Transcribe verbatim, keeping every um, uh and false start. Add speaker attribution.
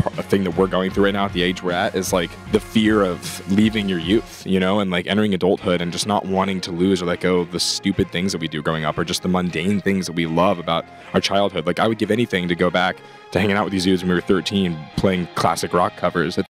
Speaker 1: a thing that we're going through right now at the age we're at is like the fear of leaving your youth, you know, and like entering adulthood and just not wanting to lose or let go of the stupid things that we do growing up or just the mundane things that we love about our childhood. Like I would give anything to go back to hanging out with these dudes when we were thirteen playing classic rock covers.